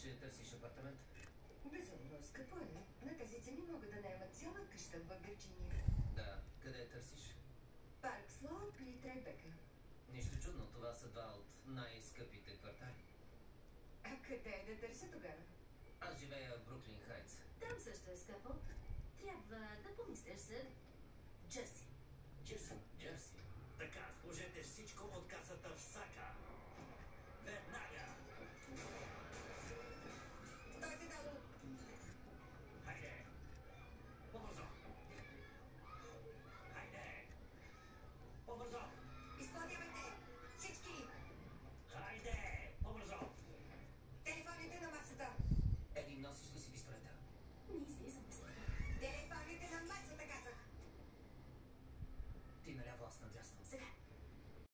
че търсиш апартамент? Безумно скъпо е. На тези цени мога да наема цяла къща в Вирджиния. Да. Къде търсиш? Парк Слоуп и Трайбека. Нищо чудно, това са два от най-скъпите квартали. А къде да търся тогава? Аз живея в Бруклин Хайтс. Там също е скъпо. Трябва да помислиш за Джерси. Джерси. Така, сложете всичко от касата в сака. Веднага!